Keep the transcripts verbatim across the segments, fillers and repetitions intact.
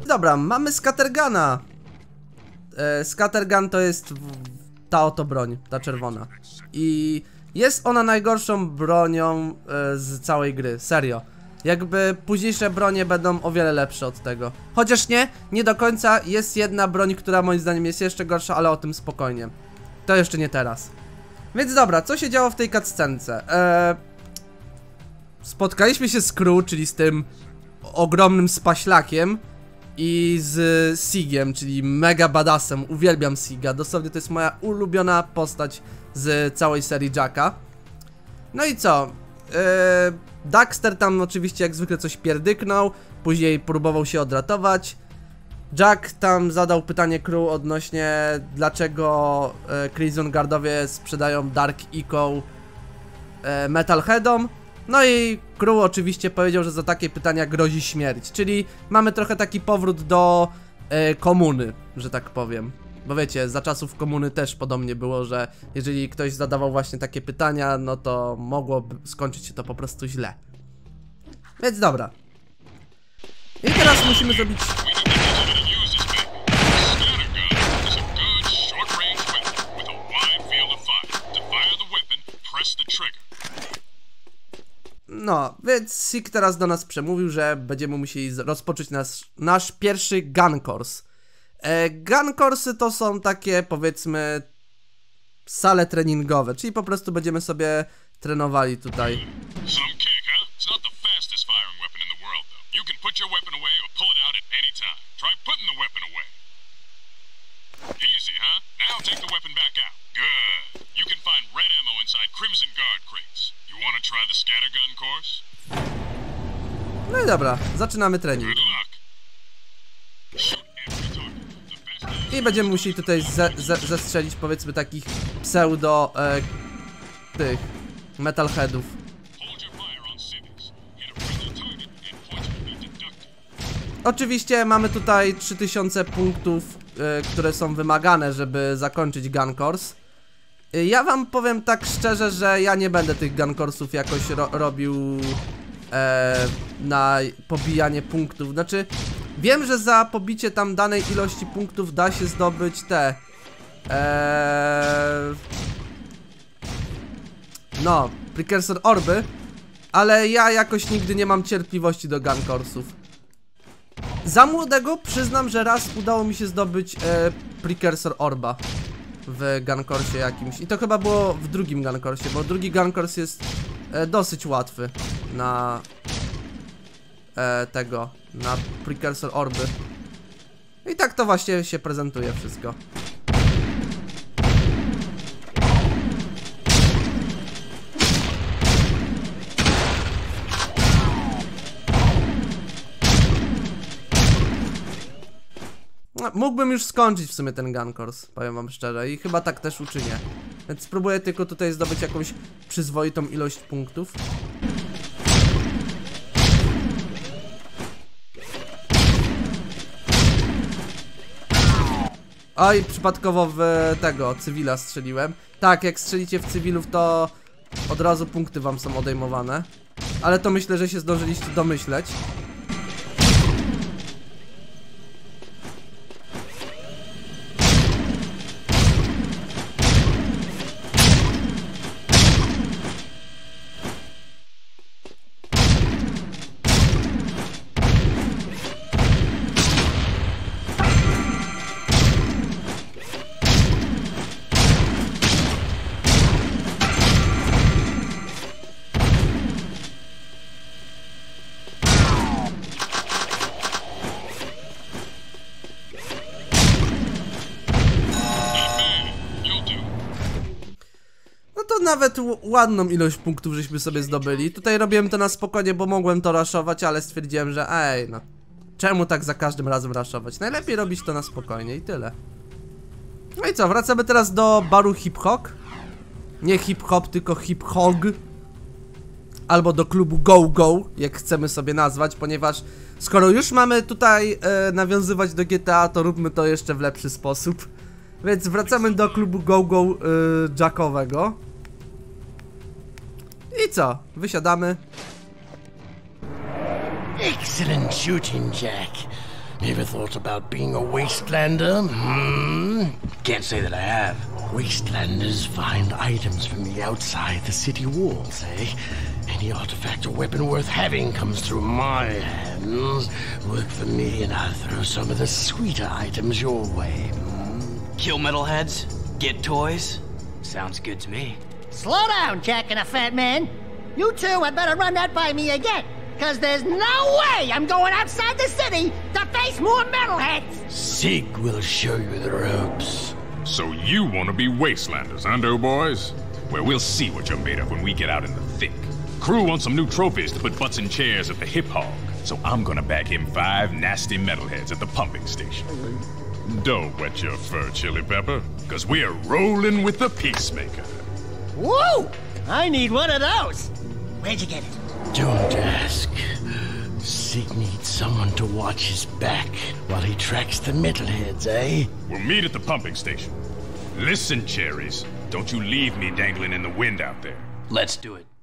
Dobra, mamy Scatterguna. e, Scattergun to jest ta oto broń, ta czerwona. I jest ona najgorszą bronią e, z całej gry, serio. Jakby późniejsze bronie będą o wiele lepsze od tego. Chociaż nie, nie do końca. Jest jedna broń, która moim zdaniem jest jeszcze gorsza, ale o tym spokojnie. To jeszcze nie teraz. Więc dobra, co się działo w tej cutscence? Eee, spotkaliśmy się z Crew, czyli z tym ogromnym spaślakiem, i z Sigiem, czyli mega badassem. Uwielbiam Siga, dosłownie to jest moja ulubiona postać z całej serii Jacka. No i co? Eee, Daxter tam oczywiście jak zwykle coś pierdyknął, później próbował się odratować. Jack tam zadał pytanie Crew odnośnie dlaczego e, Crimson Guardowie sprzedają Dark Eco e, Metalheadom. No i Crew oczywiście powiedział, że za takie pytania grozi śmierć, czyli mamy trochę taki powrót do e, komuny, że tak powiem. Bo wiecie, za czasów komuny też podobnie było, że jeżeli ktoś zadawał właśnie takie pytania, no to mogłoby skończyć się to po prostu źle. Więc dobra. I teraz musimy zrobić... No, więc Sig teraz do nas przemówił, że będziemy musieli rozpocząć nasz, nasz pierwszy gun course. E, gun coursy to są takie, powiedzmy, sale treningowe, czyli po prostu będziemy sobie trenowali tutaj. No i dobra, zaczynamy trening. I będziemy musieli tutaj ze, ze, zestrzelić, powiedzmy, takich pseudo e, tych metalheadów. Oczywiście mamy tutaj trzy tysiące punktów, e, które są wymagane, żeby zakończyć gun course. e, Ja wam powiem tak szczerze, że ja nie będę tych gun coursów jakoś ro robił e, na pobijanie punktów. Znaczy, wiem, że za pobicie tam danej ilości punktów da się zdobyć te e, no, Precursor Orby, ale ja jakoś nigdy nie mam cierpliwości do gun coursów. Za młodego przyznam, że raz udało mi się zdobyć e, Precursor Orba w gun coursie jakimś. I to chyba było w drugim gun coursie, bo drugi gun course jest e, dosyć łatwy na e, tego, na Precursor Orby. I tak to właśnie się prezentuje wszystko. Mógłbym już skończyć w sumie ten gun course, powiem wam szczerze, i chyba tak też uczynię. Więc spróbuję tylko tutaj zdobyć jakąś przyzwoitą ilość punktów. Oj, przypadkowo w tego, cywila strzeliłem. Tak, jak strzelicie w cywilów, to od razu punkty wam są odejmowane. Ale to myślę, że się zdążyliście domyśleć. Nawet ładną ilość punktów żeśmy sobie zdobyli. Tutaj robiłem to na spokojnie, bo mogłem to raszować, ale stwierdziłem, że ej, no czemu tak za każdym razem raszować? Najlepiej robić to na spokojnie i tyle. No i co, wracamy teraz do baru Hip Hop. Nie Hip Hop, tylko Hip Hog. Albo do klubu Go Go, jak chcemy sobie nazwać, ponieważ skoro już mamy tutaj e, nawiązywać do G T A, to róbmy to jeszcze w lepszy sposób. Więc wracamy do klubu Go Go e, Jackowego. I co? Wysiadamy. Excellent shooting, Jack. Ever thought about being a wastelander? Hmm? Can't say that I have. Wastelanders find items from the outside the city walls, eh? Any artifact or weapon worth having comes through my hands. Work for me and I'll throw some of the sweeter items your way. Hmm? Kill metalheads? Get toys? Sounds good to me. Slow down, Jack and a fat man. You two had better run that by me again, cause there's no way I'm going outside the city to face more metalheads! Sig will show you the ropes. So you want to be wastelanders, huh, doughboys? Well, we'll see what you're made of when we get out in the thick. Crew wants some new trophies to put butts in chairs at the Hip Hog, so I'm gonna bag him five nasty metalheads at the pumping station. Don't wet your fur, Chili Pepper, cause we're rolling with the Peacemaker. Woo! I need one of those! Where'd you get it? Don't ask. Sig needs someone to watch his back while he tracks the metalheads, eh? We'll meet at the pumping station. Listen, cherries, don't you leave me dangling in the wind out there. Let's do it.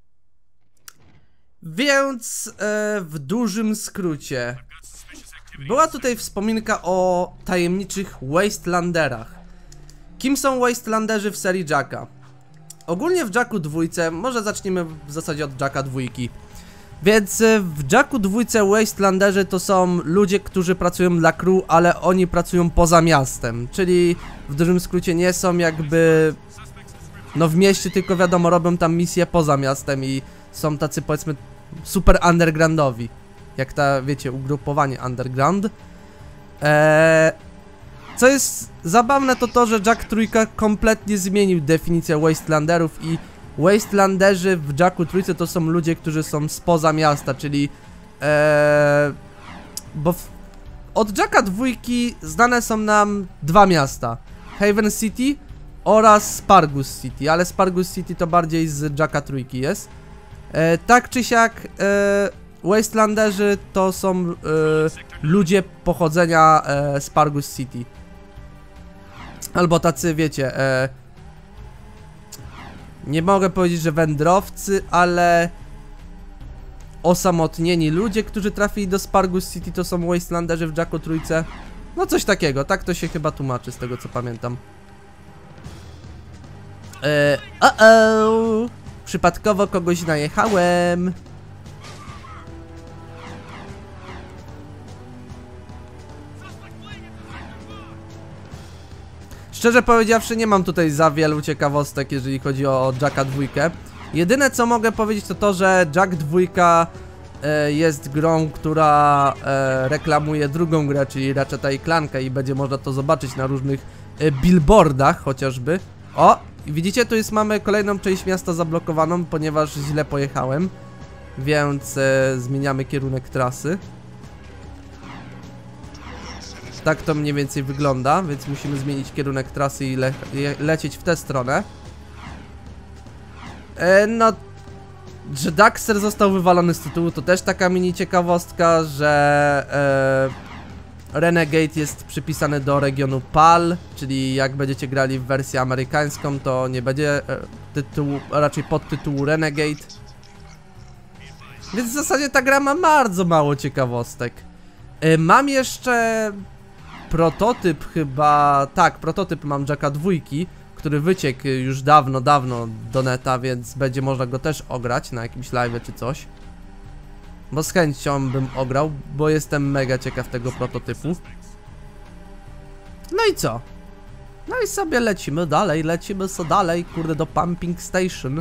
Więc e, w dużym skrócie była tutaj wspominka o tajemniczych Wastelanderach. Kim są Wastelanderzy w serii Jacka? Ogólnie w Jacku dwójce, może zaczniemy w zasadzie od Jacka dwójki. Więc w Jacku dwójce Wastelanderzy to są ludzie, którzy pracują dla crew, ale oni pracują poza miastem. Czyli w dużym skrócie nie są jakby no w mieście, tylko wiadomo, robią tam misje poza miastem i są tacy, powiedzmy, super undergroundowi. Jak ta, wiecie, ugrupowanie underground. Eee, co jest zabawne, to to, że Jack trójka kompletnie zmienił definicję Wastelanderów i Wastelanderzy w Jacku trójce to są ludzie, którzy są spoza miasta, czyli eee, bo w, od Jacka dwójki znane są nam dwa miasta, Haven City oraz Spargus City, ale Spargus City to bardziej z Jacka trójki jest. E, tak czy siak, e, Wastelanderzy to są e, ludzie pochodzenia e, Spargus City. Albo tacy, wiecie, e, nie mogę powiedzieć, że wędrowcy, ale osamotnieni ludzie, którzy trafili do Spargus City, to są Wastelanderzy w Jacku trójce. No coś takiego, tak to się chyba tłumaczy z tego co pamiętam. Eee, o o przypadkowo kogoś najechałem. Szczerze powiedziawszy, nie mam tutaj za wielu ciekawostek, jeżeli chodzi o Jacka dwójkę. Jedyne co mogę powiedzieć to to, że Jack dwójka e, jest grą, która e, reklamuje drugą grę, czyli Ratcheta i Clankę i będzie można to zobaczyć na różnych e, billboardach chociażby. O! I widzicie, tu jest, mamy kolejną część miasta zablokowaną, ponieważ źle pojechałem. Więc e, zmieniamy kierunek trasy. Tak to mniej więcej wygląda, więc musimy zmienić kierunek trasy i le lecieć w tę stronę. E, no, że Daxter został wywalony z tytułu, to też taka mini ciekawostka, że e, Renegade jest przypisany do regionu P A L, czyli jak będziecie grali w wersję amerykańską, to nie będzie e, tytułu, raczej podtytułu Renegade. Więc w zasadzie ta gra ma bardzo mało ciekawostek. E, mam jeszcze prototyp chyba, tak, prototyp mam Jacka dwójki, który wyciekł już dawno, dawno do neta, więc będzie można go też ograć na jakimś live czy coś. Bo z chęcią bym ograł, bo jestem mega ciekaw tego prototypu. No i co? No i sobie lecimy dalej, lecimy co dalej, kurde, do Pumping Station.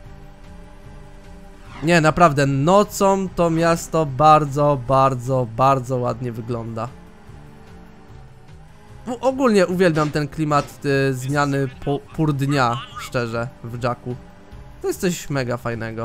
Nie, naprawdę, nocą to miasto bardzo, bardzo, bardzo ładnie wygląda. Ogólnie uwielbiam ten klimat y, zmiany po, pór dnia, szczerze, w Jacku. To jest coś mega fajnego.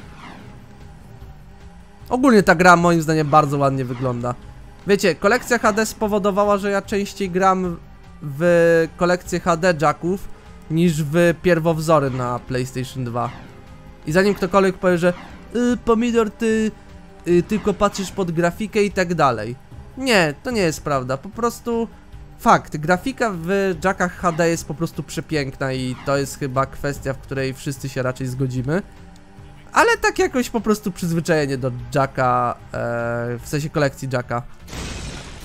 Ogólnie ta gra moim zdaniem bardzo ładnie wygląda. Wiecie, kolekcja H D spowodowała, że ja częściej gram w kolekcję H D Jacków niż w pierwowzory na PlayStation dwa. I zanim ktokolwiek powie, że y, Pomidor, ty y, tylko patrzysz pod grafikę i tak dalej. Nie, to nie jest prawda, po prostu... Fakt, grafika w Jackach H D jest po prostu przepiękna i to jest chyba kwestia, w której wszyscy się raczej zgodzimy. Ale tak jakoś po prostu przyzwyczajenie do Jacka, e, w sensie kolekcji Jacka.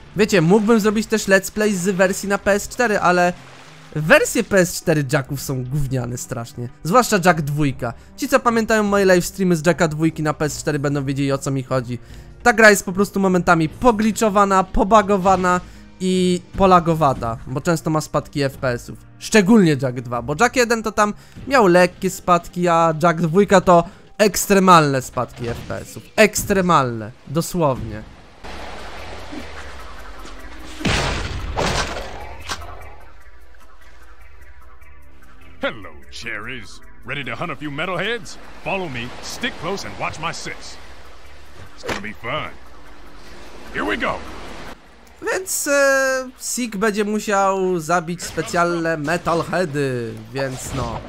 Wiecie, mógłbym zrobić też let's play z wersji na P S cztery, ale wersje P S cztery Jacków są gówniane strasznie. Zwłaszcza Jack dwa. Ci, co pamiętają moje livestreamy z Jacka dwa na P S cztery, będą wiedzieli, o co mi chodzi. Ta gra jest po prostu momentami pogliczowana, pobagowana i polagowata, bo często ma spadki F P S ów. Szczególnie Jack dwa, bo Jack jeden to tam miał lekkie spadki, a Jack dwa to ekstremalne spadki F P S ów. Ekstremalne, dosłownie. Hello, cherries. Ready to hunt a few metalheads? Follow me, stick close, and watch my sis. It's gonna be fun. Here we go! Więc e, Sig będzie musiał zabić specjalne metalheady, więc no.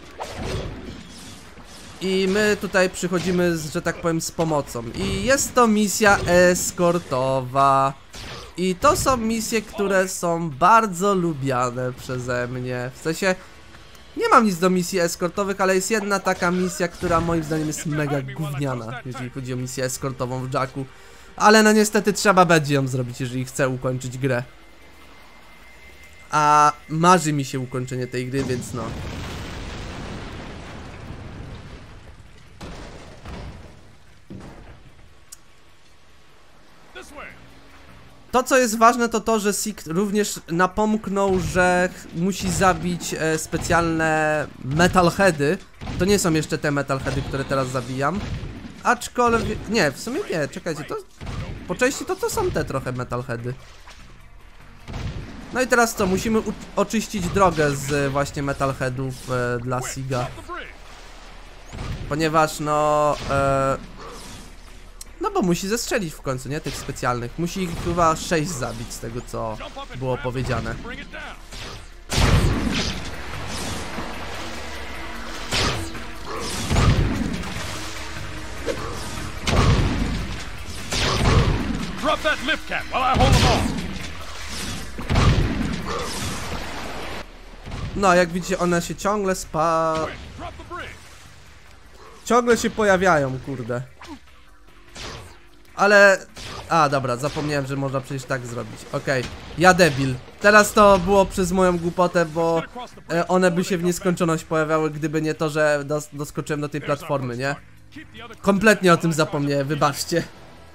I my tutaj przychodzimy, z, że tak powiem, z pomocą. I jest to misja eskortowa. I to są misje, które są bardzo lubiane przeze mnie. W sensie, nie mam nic do misji eskortowych, ale jest jedna taka misja, która moim zdaniem jest mega gówniana, jeżeli chodzi o misję eskortową w Jacku. Ale no niestety trzeba będzie ją zrobić, jeżeli chcę ukończyć grę. A marzy mi się ukończenie tej gry, więc no. To, co jest ważne, to to, że Sig również napomknął, że musi zabić e, specjalne metalheady. To nie są jeszcze te metalheady, które teraz zabijam. Aczkolwiek... Nie, w sumie nie, czekajcie, to... Po części to to są te trochę metalheady. No i teraz co, musimy oczyścić drogę z właśnie metalheadów e, dla Siga. Ponieważ no... E, no bo musi zestrzelić w końcu, nie? Tych specjalnych. Musi ich chyba sześć zabić z tego, co było powiedziane. Drop that lift cap while I hold them off. No, jak widzicie, one się ciągle spa... Ciągle się pojawiają, kurde. Ale... A, dobra, zapomniałem, że można przecież tak zrobić. Okej, okay. Ja debil. Teraz to było przez moją głupotę, bo e, one by się w nieskończoność pojawiały, gdyby nie to, że dos doskoczyłem do tej platformy, nie? Kompletnie o tym zapomniałem, wybaczcie.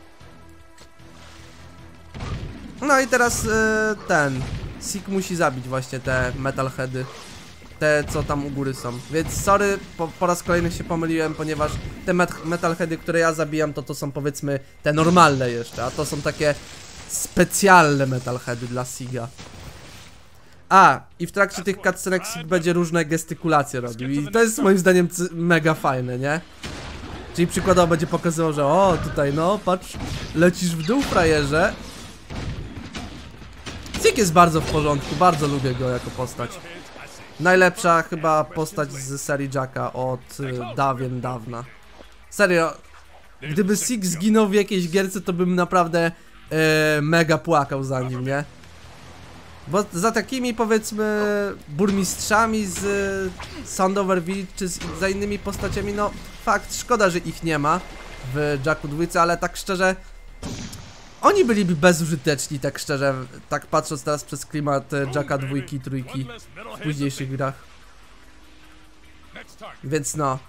No i teraz e, ten Sig musi zabić właśnie te metalheady. Te, co tam u góry są. Więc sorry, po, po raz kolejny się pomyliłem, ponieważ te met metalheady, które ja zabijam, to to są powiedzmy te normalne jeszcze, a to są takie specjalne metalheady dla Siga. A, i w trakcie tych cutscenek Sig będzie różne gestykulacje robił i to jest moim zdaniem mega fajne, nie? Czyli przykładowo będzie pokazywał, że o, tutaj no, patrz, lecisz w dół, frajerze. Sig jest bardzo w porządku, bardzo lubię go jako postać. Najlepsza chyba postać z serii Jacka od y, dawien dawna. Serio, gdyby Sig zginął w jakiejś gierce, to bym naprawdę y, mega płakał za nim, nie? Bo za takimi powiedzmy burmistrzami z y, Sandover Village czy z, za innymi postaciami, no fakt, szkoda, że ich nie ma w Jacku dwa, ale tak szczerze, oni byliby bezużyteczni, tak szczerze, tak patrząc teraz przez klimat Jacka dwa i trójki w późniejszych grach. Więc no.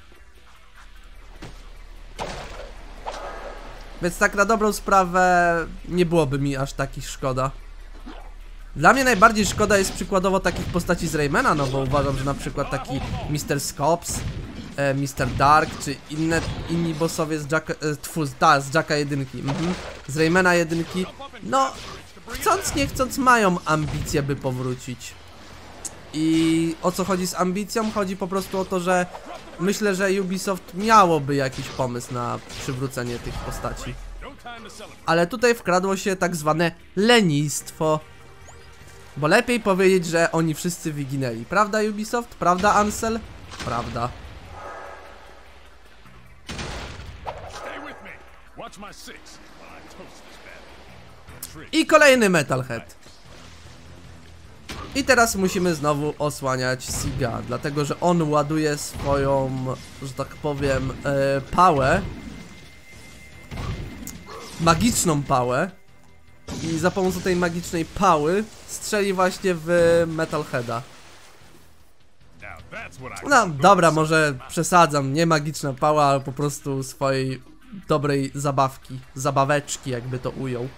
Więc tak na dobrą sprawę nie byłoby mi aż takich szkoda. Dla mnie najbardziej szkoda jest przykładowo takich postaci z Raymana, no bo uważam, że na przykład taki mister Scops, e, mister Dark, czy inne, inni bossowie z Jacka, e, tfu, ta, z Jacka jedynki, mhm, z Raymana jedynki, no, chcąc nie chcąc mają ambicje, by powrócić. I o co chodzi z ambicją? Chodzi po prostu o to, że myślę, że Ubisoft miałoby jakiś pomysł na przywrócenie tych postaci. Ale tutaj wkradło się tak zwane lenistwo. Bo lepiej powiedzieć, że oni wszyscy wyginęli. Prawda Ubisoft? Prawda Ansel? Prawda. I kolejny metalhead. I teraz musimy znowu osłaniać Siga, dlatego że on ładuje swoją, że tak powiem, e, pałę. Magiczną pałę. i za pomocą tej magicznej pały strzeli właśnie w Metalheada. No dobra, może przesadzam, nie magiczna pała, ale po prostu swojej dobrej zabawki, zabaweczki, jakby to ujął.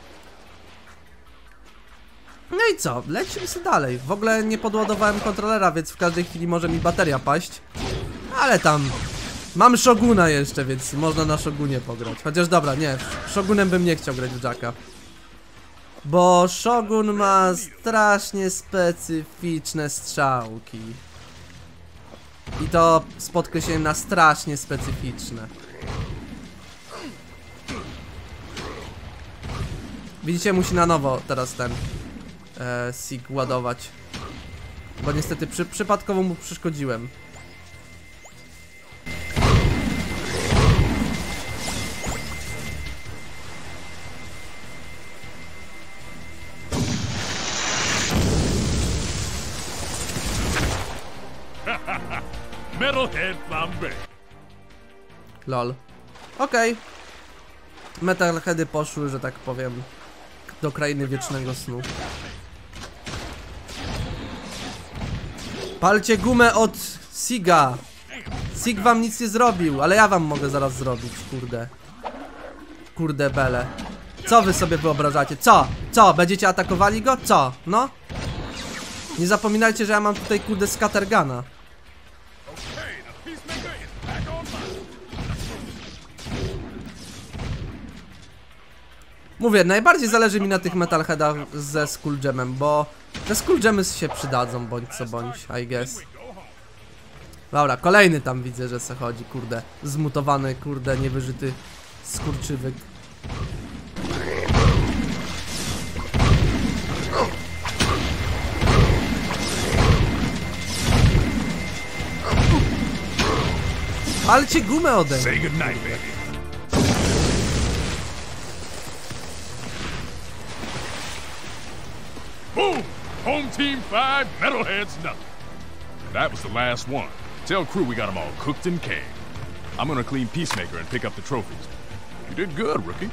No i co? Lecimy sobie dalej. W ogóle nie podładowałem kontrolera, więc w każdej chwili może mi bateria paść. Ale tam mam Shoguna jeszcze, więc można na Shogunie pograć. Chociaż dobra, nie, Shogunem bym nie chciał grać w Jacka. Bo Shogun ma strasznie specyficzne strzałki. I to z podkreśleniem na strasznie specyficzne. Widzicie, musi na nowo teraz ten e, Sig ładować. Bo niestety przy, przypadkowo mu przeszkodziłem. Metalhead flambe. Lol. Okej. Okay. Metalheady poszły, że tak powiem, do krainy wiecznego snu. Palcie gumę od Siga. Sig wam nic nie zrobił, ale ja wam mogę zaraz zrobić, kurde. Kurde bele. Co wy sobie wyobrażacie? Co? Co? Będziecie atakowali go? Co? No? Nie zapominajcie, że ja mam tutaj kurde scatterguna. Mówię, najbardziej zależy mi na tych Metalheadach ze Skull Gemem, bo te Skull Gemy się przydadzą, bądź co bądź, I guess. Dobra, kolejny tam widzę, że se chodzi, kurde. Zmutowany, kurde, niewyżyty skurczywyk. Palcie gumę ode mnie. Say goodnight, baby. Boom! Home team five, Metalheads nothing. That was the last one. Tell crew we got them all cooked and canned. I'm gonna clean Peacemaker and pick up the trophies. You did good, rookie.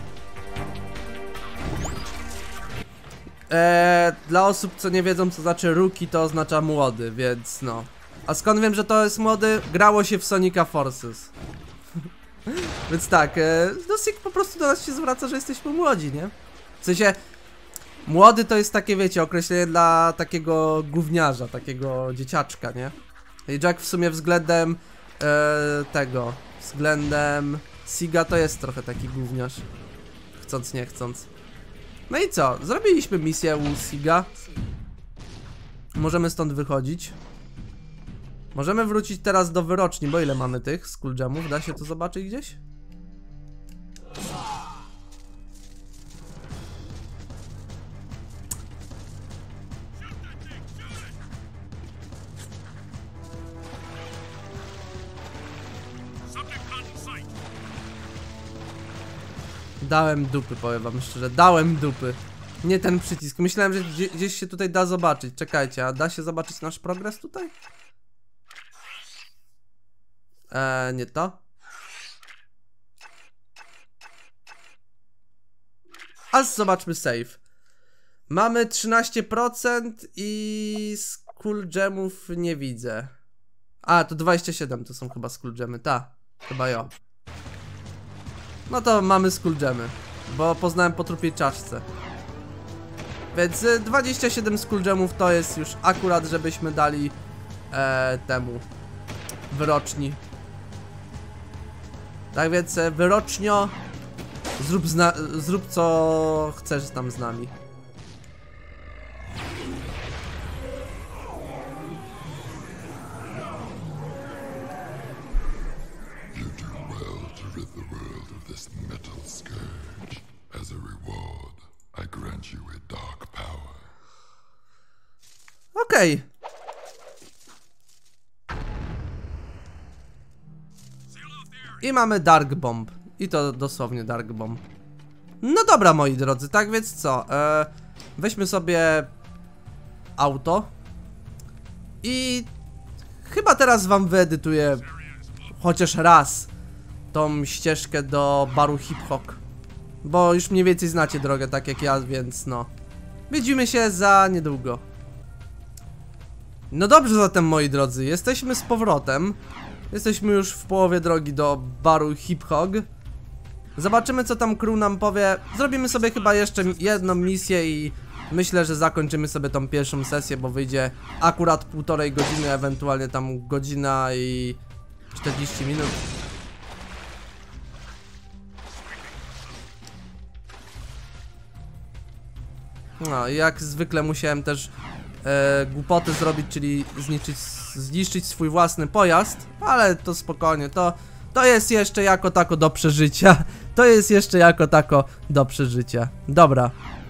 Eee, dla osób, co nie wiedzą, co znaczy rookie, to oznacza młody, więc no. A skąd wiem, że to jest młody? Grało się w Sonica Forces. Więc tak, e, no Sig po prostu do nas się zwraca, że jesteśmy młodzi, nie? W sensie, młody to jest takie, wiecie, określenie dla takiego gówniarza, takiego dzieciaczka, nie? I Jack w sumie względem e, tego, względem Siga to jest trochę taki gówniarz. Chcąc, nie chcąc. No i co? Zrobiliśmy misję u Siga. Możemy stąd wychodzić. Możemy wrócić teraz do wyroczni, bo ile mamy tych Skull Gemów? Da się to zobaczyć gdzieś? Dałem dupy, powiem wam szczerze, dałem dupy. Nie ten przycisk, myślałem, że gdzieś, gdzieś się tutaj da zobaczyć. Czekajcie, a da się zobaczyć nasz progres tutaj? Eee, nie to. A zobaczmy save. Mamy trzynaście procent i Skull Gemów nie widzę. A, to dwadzieścia siedem to są chyba Skull Gemy, ta. Chyba jo. No to mamy Skull Gemy, bo poznałem po trupiej czaszce. Więc dwadzieścia siedem Skull Gemów to jest już akurat, żebyśmy dali e, temu wyroczni. Tak więc wyrocznio, zrób, zna zrób co chcesz tam z nami. Okej. Okay. I mamy Dark Bomb. I to dosłownie Dark Bomb. No dobra, moi drodzy, tak więc co? E, weźmy sobie auto. I chyba teraz wam wyedytuję chociaż raz tą ścieżkę do baru Hip Hop. bo już mniej więcej znacie drogę tak jak ja, więc no. Widzimy się za niedługo. No dobrze zatem, moi drodzy, jesteśmy z powrotem. Jesteśmy już w połowie drogi do baru Hip Hog. Zobaczymy, co tam crew nam powie. Zrobimy sobie chyba jeszcze jedną misję i myślę, że zakończymy sobie tą pierwszą sesję, bo wyjdzie akurat półtorej godziny, ewentualnie tam godzina i czterdzieści minut. No i jak zwykle musiałem też e, głupoty zrobić, czyli zniszczyć, zniszczyć swój własny pojazd, ale to spokojnie, to, to jest jeszcze jako tako do przeżycia. To jest jeszcze jako tako do przeżycia. Dobra.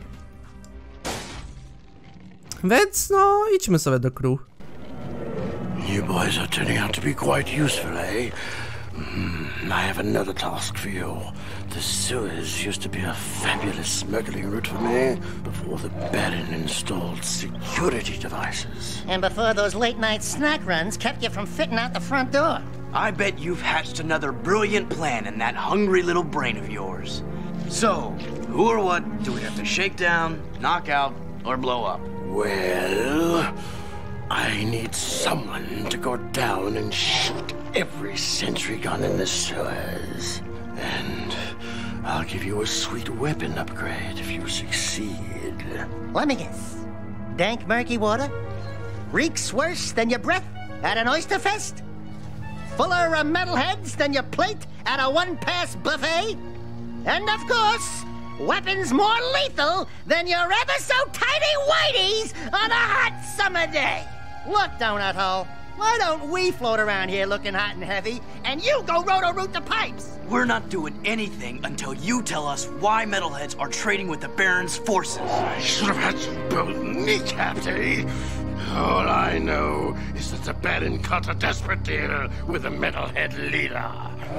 Więc no, idźmy sobie do crew. You boys are turning out to be quite useful, eh? Mm, I have another task for you. The sewers used to be a fabulous smuggling route for me before the Baron installed security devices. And before those late-night snack runs kept you from fitting out the front door. I bet you've hatched another brilliant plan in that hungry little brain of yours. So, who or what do we have to shake down, knock out, or blow up? Well, I need someone to go down and shoot every sentry gun in the sewers. And I'll give you a sweet weapon upgrade if you succeed. Let me guess. Dank murky water? Reeks worse than your breath at an oyster fest? Fuller of metalheads than your plate at a one-pass buffet? And of course, weapons more lethal than your ever-so-tiny whiteys on a hot summer day. Look, Donut Hole, why don't we float around here looking hot and heavy, and you go roto-root the pipes? We're not doing anything until you tell us why metalheads are trading with the Baron's forces. I should have had you both kneecapped, eh? All I know is that the Baron cut a desperate deal with the metalhead leader.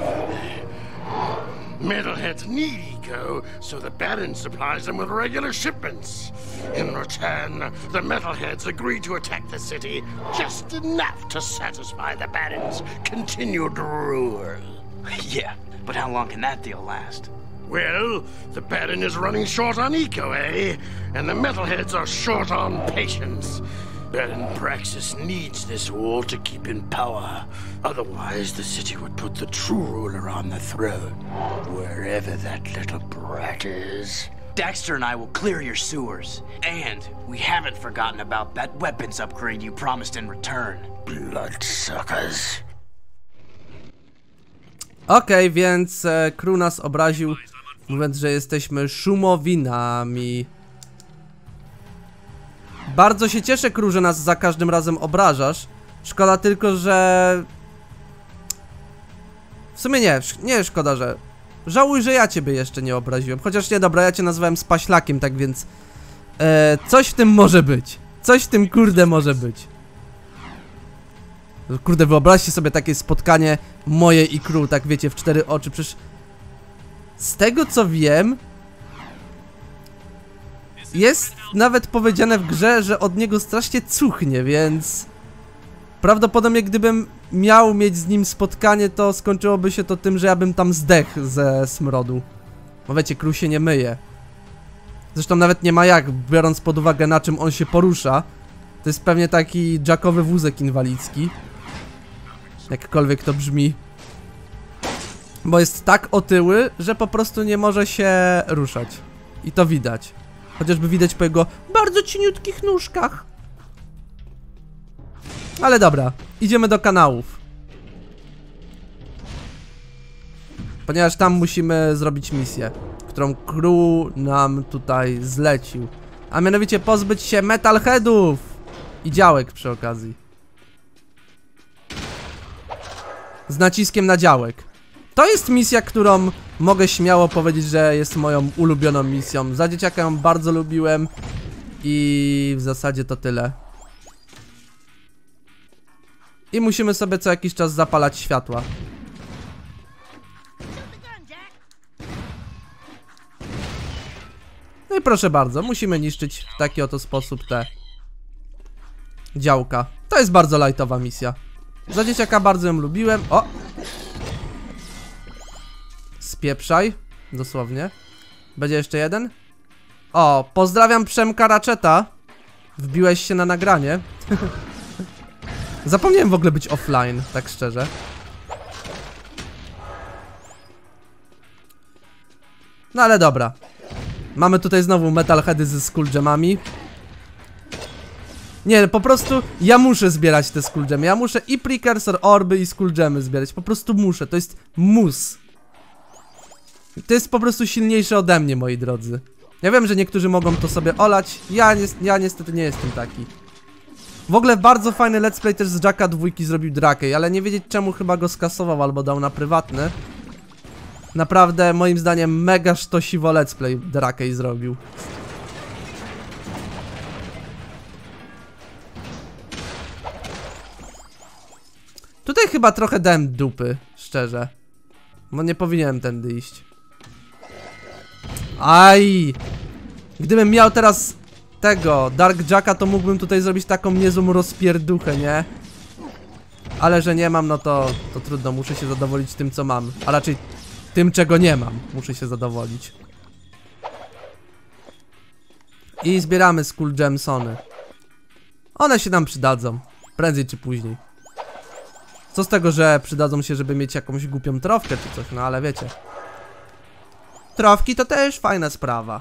Metalheads need eco, so the Baron supplies them with regular shipments. In return, the Metalheads agree to attack the city just enough to satisfy the Baron's continued rule. Yeah, but how long can that deal last? Well, the Baron is running short on eco, eh? And the Metalheads are short on patience. Baron Praxis needs this war to keep in power. Otherwise, the city would put the true ruler on the throne, wherever that little brat is. Daxter and I will clear your sewers. And we haven't forgotten about that weapons upgrade you promised in return. Bloodsuckers. Okej, okay, więc e, crew nas obraził, mówiąc, że jesteśmy szumowinami. Bardzo się cieszę, crew, że nas za każdym razem obrażasz. Szkoda tylko, że... W sumie nie, nie szkoda, że... Żałuj, że ja ciebie jeszcze nie obraziłem. Chociaż nie, dobra, ja cię nazwałem spaślakiem, tak więc... E, coś w tym może być. Coś w tym, kurde, może być. Kurde, wyobraźcie sobie takie spotkanie moje i crew, tak wiecie, w cztery oczy. Przecież... Z tego co wiem... Jest nawet powiedziane w grze, że od niego strasznie cuchnie, więc... Prawdopodobnie gdybym miał mieć z nim spotkanie, to skończyłoby się to tym, że ja bym tam zdechł ze smrodu. Bo wiecie, crew się nie myje. Zresztą nawet nie ma jak, biorąc pod uwagę, na czym on się porusza. To jest pewnie taki jackowy wózek inwalidzki. Jakkolwiek to brzmi. Bo jest tak otyły, że po prostu nie może się ruszać. I to widać. Chociażby widać po jego bardzo cieniutkich nóżkach. Ale dobra, idziemy do kanałów. Ponieważ tam musimy zrobić misję, którą crew nam tutaj zlecił. A mianowicie pozbyć się metalheadów i działek przy okazji. Z naciskiem na działek. To jest misja, którą mogę śmiało powiedzieć, że jest moją ulubioną misją. Za dzieciaka ją bardzo lubiłem i w zasadzie to tyle. I musimy sobie co jakiś czas zapalać światła. No i proszę bardzo, musimy niszczyć w taki oto sposób te działka. To jest bardzo lightowa misja. Za dzieciaka bardzo ją lubiłem. O! Spieprzaj, dosłownie. Będzie jeszcze jeden? O, pozdrawiam Przemka Ratcheta. Wbiłeś się na nagranie. Zapomniałem w ogóle być offline, tak szczerze. No ale dobra. Mamy tutaj znowu metalheady ze skull gemami. Nie, po prostu ja muszę zbierać te skull gemy. Ja muszę i precursor orby i skull gemy zbierać. Po prostu muszę, to jest mus. To jest po prostu silniejsze ode mnie, moi drodzy. Ja wiem, że niektórzy mogą to sobie olać. Ja, ni ja niestety nie jestem taki. W ogóle bardzo fajny let's play też z Jacka dwójki zrobił Drakey, ale nie wiedzieć czemu chyba go skasował albo dał na prywatny. Naprawdę moim zdaniem mega sztosiwo let's play Drakey zrobił. Tutaj chyba trochę dałem dupy, szczerze. Bo nie powinienem tędy iść. Aj! Gdybym miał teraz tego Dark Jacka, to mógłbym tutaj zrobić taką niezłą rozpierduchę, nie? Ale że nie mam, no to, to trudno, muszę się zadowolić tym, co mam. A raczej tym, czego nie mam, muszę się zadowolić. I zbieramy Skull Gemsony. One się nam przydadzą, prędzej czy później. Co z tego, że przydadzą się, żeby mieć jakąś głupią trofkę czy coś, no ale wiecie. Trofki to też fajna sprawa.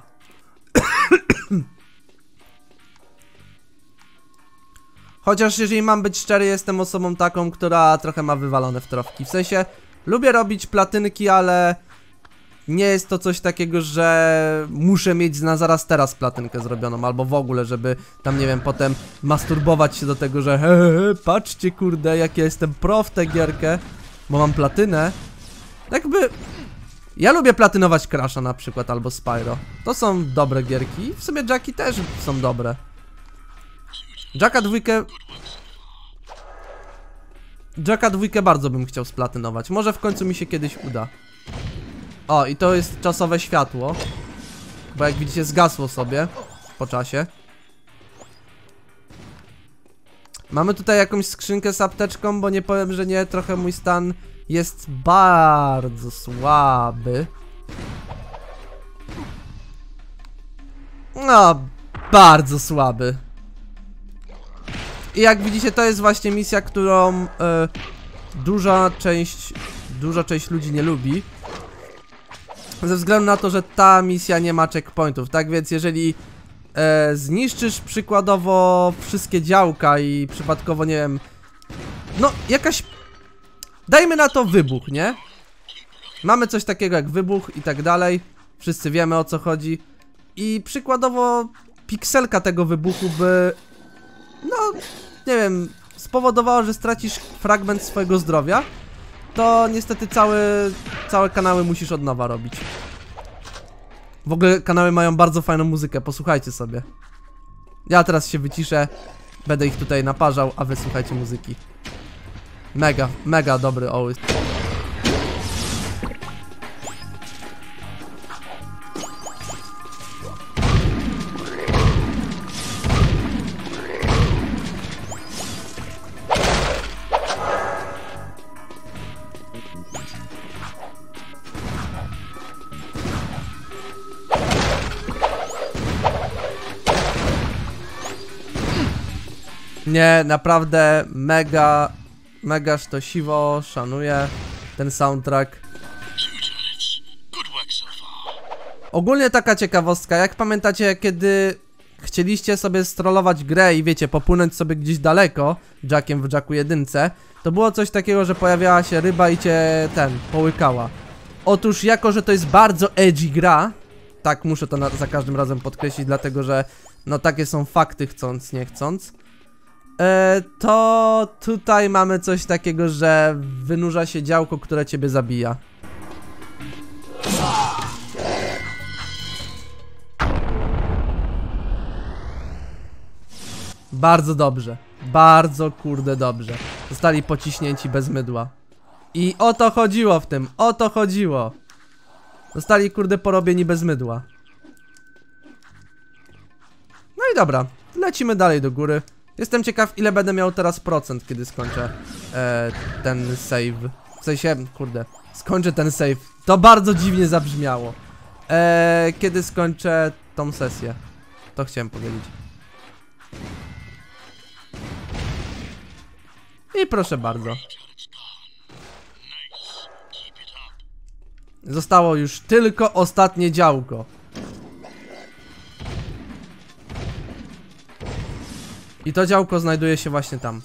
Chociaż jeżeli mam być szczery, jestem osobą taką, która trochę ma wywalone w trofki. W sensie, lubię robić platynki, ale nie jest to coś takiego, że muszę mieć na zaraz teraz platynkę zrobioną, albo w ogóle, żeby tam, nie wiem, potem masturbować się do tego, że he, he, he, patrzcie kurde, jak ja jestem pro w tę gierkę, bo mam platynę. Jakby... Ja lubię platynować Crasha na przykład, albo Spyro. To są dobre gierki. W sumie Jacki też są dobre. Jacka dwójkę... Jacka dwójkę bardzo bym chciał splatynować. Może w końcu mi się kiedyś uda. O, i to jest czasowe światło. Bo jak widzicie, zgasło sobie po czasie. Mamy tutaj jakąś skrzynkę z apteczką, bo nie powiem, że nie. Trochę mój stan jest bardzo słaby. No, bardzo słaby. I jak widzicie, to jest właśnie misja, którą y, duża część, duża część ludzi nie lubi. Ze względu na to, że ta misja nie ma checkpointów. Tak więc jeżeli e, zniszczysz przykładowo wszystkie działka i przypadkowo, nie wiem, no jakaś, dajmy na to wybuch, nie? Mamy coś takiego jak wybuch i tak dalej. Wszyscy wiemy, o co chodzi. I przykładowo pikselka tego wybuchu by, no nie wiem, spowodowało, że stracisz fragment swojego zdrowia. To niestety całe, całe kanały musisz od nowa robić. W ogóle kanały mają bardzo fajną muzykę, posłuchajcie sobie. Ja teraz się wyciszę, będę ich tutaj naparzał, a wy słuchajcie muzyki. Mega, mega dobry ołysk. Nie, naprawdę mega, mega sztosiwo, szanuję ten soundtrack. Ogólnie taka ciekawostka, jak pamiętacie, kiedy chcieliście sobie strollować grę i wiecie, popłynąć sobie gdzieś daleko Jackiem w Jacku jedynce, to było coś takiego, że pojawiała się ryba i cię ten, połykała. Otóż jako, że to jest bardzo edgy gra, tak muszę to na, za każdym razem podkreślić, dlatego że no takie są fakty, chcąc nie chcąc. E, to tutaj mamy coś takiego, że wynurza się działko, które ciebie zabija. Bardzo dobrze. Bardzo kurde dobrze. Zostali pociśnięci bez mydła. I o to chodziło w tym. O to chodziło. Zostali kurde porobieni bez mydła. No i dobra. Lecimy dalej do góry. Jestem ciekaw, ile będę miał teraz procent, kiedy skończę e, ten save. W sensie, kurde, skończę ten save. To bardzo dziwnie zabrzmiało. Eee, kiedy skończę tą sesję. To chciałem powiedzieć. I proszę bardzo. Zostało już tylko ostatnie działko. I to działko znajduje się właśnie tam.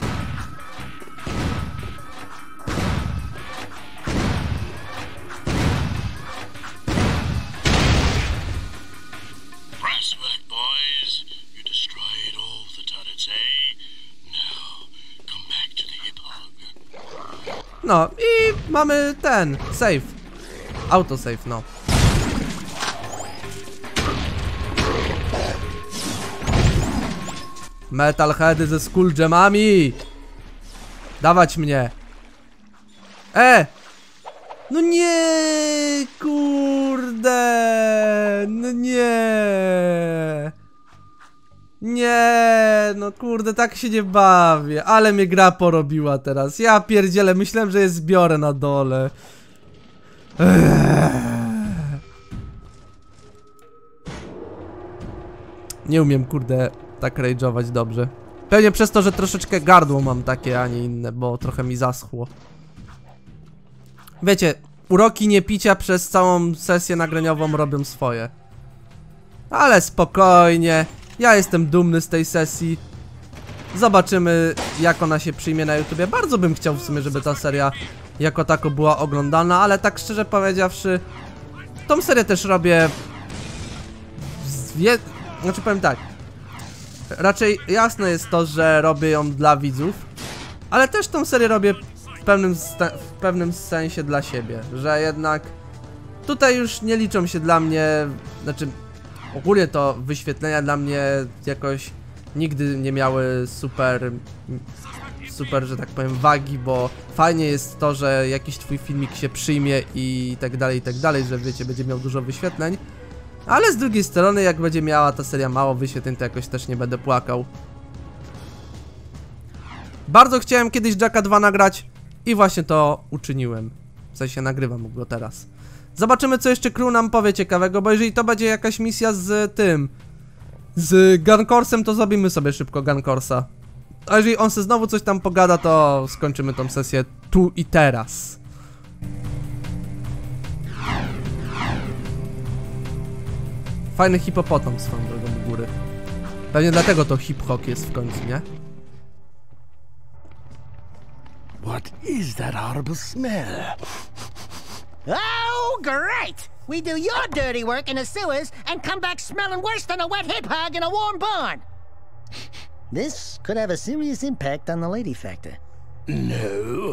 No i mamy ten, save. Autosave, no. Metalheady ze skull gemami. Dawać mnie. E! No nie, kurde. No nie. Nie, no kurde, tak się nie bawię. Ale mnie gra porobiła teraz. Ja pierdzielę, myślałem, że je zbiorę na dole. Eee. Nie umiem, kurde, tak rage'ować dobrze. Pewnie przez to, że troszeczkę gardło mam takie, a nie inne, bo trochę mi zaschło. Wiecie, uroki niepicia przez całą sesję nagraniową robią swoje. Ale spokojnie. Ja jestem dumny z tej sesji. Zobaczymy, jak ona się przyjmie na YouTubie. Bardzo bym chciał w sumie, żeby ta seria jako tako była oglądana, ale tak szczerze powiedziawszy, tą serię też robię wie... Znaczy powiem tak, raczej jasne jest to, że robię ją dla widzów, ale też tą serię robię w pewnym, w pewnym sensie dla siebie, że jednak tutaj już nie liczą się dla mnie, znaczy ogólnie to wyświetlenia dla mnie jakoś nigdy nie miały super, super, że tak powiem, wagi, bo fajnie jest to, że jakiś twój filmik się przyjmie i tak dalej, i tak dalej, że wiecie, będzie miał dużo wyświetleń. Ale z drugiej strony, jak będzie miała ta seria mało wyświetleń, to jakoś też nie będę płakał. Bardzo chciałem kiedyś Jacka dwa nagrać i właśnie to uczyniłem. W sensie nagrywam go teraz. Zobaczymy, co jeszcze crew nam powie ciekawego, bo jeżeli to będzie jakaś misja z tym, z Guncorsem, to zrobimy sobie szybko Guncorsa. A jeżeli on se znowu coś tam pogada, to skończymy tą sesję tu i teraz. Fajny hipopotam swoją drogą u góry. Pewnie dlatego to hip-hop jest w końcu, nie? What is that horrible smell? Oh, great! We do your dirty work in the sewers and come back smelling worse than a wet hip hog in a warm barn. This could have a serious impact on the lady factor. No.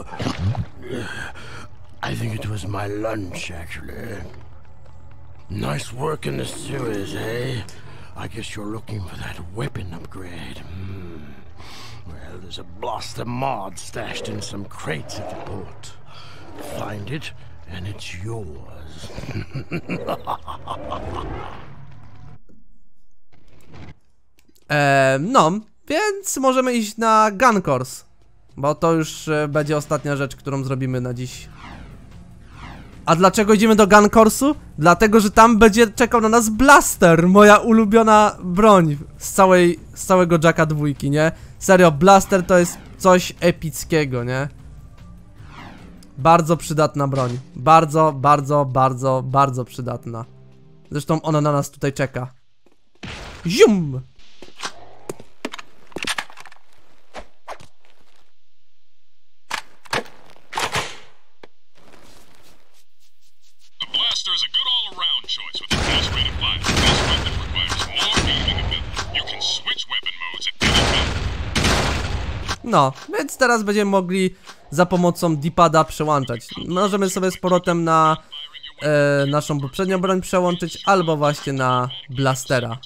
I think it was my lunch, actually. Nice work in the sewers, eh? I guess you're looking for that weapon upgrade. Hmm. Well, there's a blaster mod stashed in some crates at the port. Find it, and it's yours. Eee, no, więc możemy iść na Guncors, bo to już e, będzie ostatnia rzecz, którą zrobimy na dziś. A dlaczego idziemy do Guncorsu? Dlatego, że tam będzie czekał na nas Blaster, moja ulubiona broń z całej, z całego Jacka dwójki, nie? Serio, Blaster to jest coś epickiego, nie? Bardzo przydatna broń. Bardzo, bardzo, bardzo, bardzo przydatna. Zresztą ona na nas tutaj czeka. Zium! No, więc teraz będziemy mogli za pomocą D-pada przełączać. Możemy sobie z powrotem na e, naszą poprzednią broń przełączyć, albo właśnie na Blastera.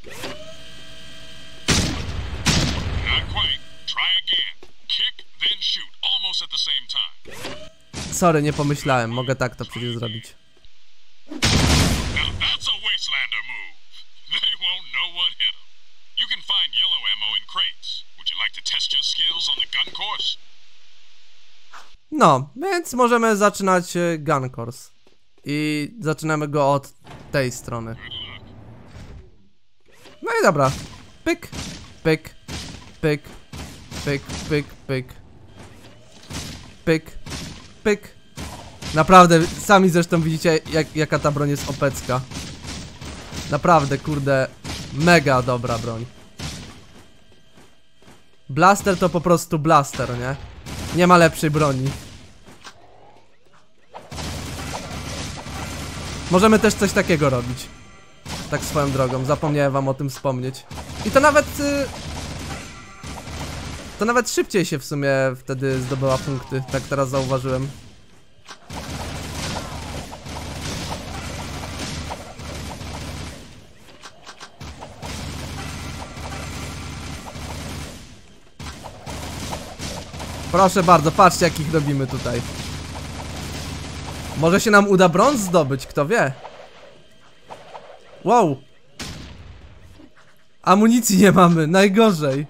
Sorry, nie pomyślałem, mogę tak to przecież zrobić. No, więc możemy zaczynać Guncors. I zaczynamy go od tej strony. No i dobra. Pyk, pyk, pyk, pyk, pyk, pyk. Pyk, pyk. Naprawdę, sami zresztą widzicie, jak, jaka ta broń jest opecka. Naprawdę, kurde, mega dobra broń. Blaster to po prostu blaster, nie? Nie ma lepszej broni. Możemy też coś takiego robić. Tak swoją drogą, zapomniałem wam o tym wspomnieć. I to nawet... Y to nawet szybciej się w sumie wtedy zdobyła punkty, tak teraz zauważyłem. Proszę bardzo, patrzcie jakich robimy tutaj. Może się nam uda brąz zdobyć, kto wie. Wow. Amunicji nie mamy, najgorzej.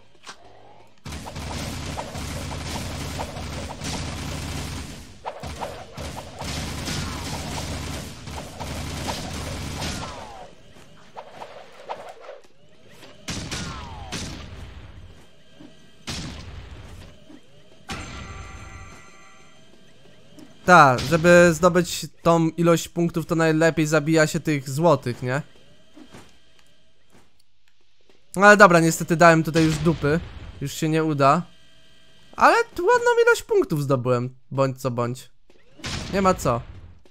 Tak, żeby zdobyć tą ilość punktów, to najlepiej zabija się tych złotych, nie? Ale dobra, niestety dałem tutaj już dupy. Już się nie uda. Ale tu ładną ilość punktów zdobyłem, bądź co bądź. Nie ma co.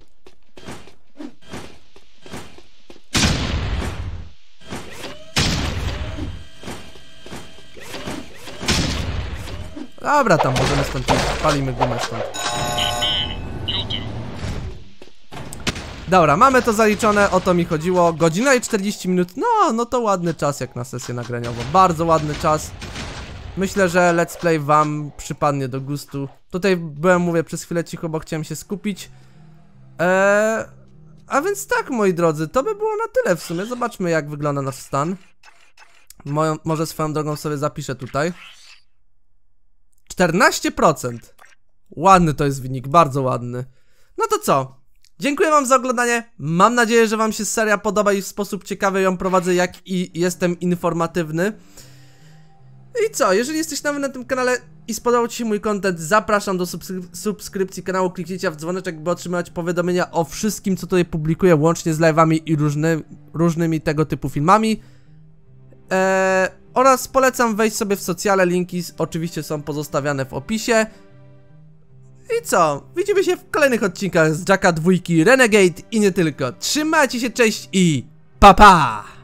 Dobra, tam możemy stąd iść. Palimy gumę stąd. Dobra, mamy to zaliczone, o to mi chodziło. Godzina i czterdzieści minut, no, no to ładny czas jak na sesję nagraniową. Bardzo ładny czas. Myślę, że let's play wam przypadnie do gustu. Tutaj byłem, mówię, przez chwilę cicho, bo chciałem się skupić. Eee, a więc tak, moi drodzy, to by było na tyle w sumie. Zobaczmy, jak wygląda nasz stan. Moją, może swoją drogą sobie zapiszę tutaj. czternaście procent. Ładny to jest wynik, bardzo ładny. No to co? Dziękuję wam za oglądanie, mam nadzieję, że wam się seria podoba i w sposób ciekawy ją prowadzę, jak i jestem informatywny. I co, jeżeli jesteś nowy na tym kanale i spodobał ci się mój content, zapraszam do subskryp subskrypcji kanału, kliknijcie w dzwoneczek, by otrzymać powiadomienia o wszystkim, co tutaj publikuję, łącznie z live'ami i różny, różnymi tego typu filmami. Eee, oraz polecam wejść sobie w socjale, linki oczywiście są pozostawiane w opisie. I co? Widzimy się w kolejnych odcinkach z Jacka dwójki, Renegade i nie tylko. Trzymajcie się, cześć i pa pa!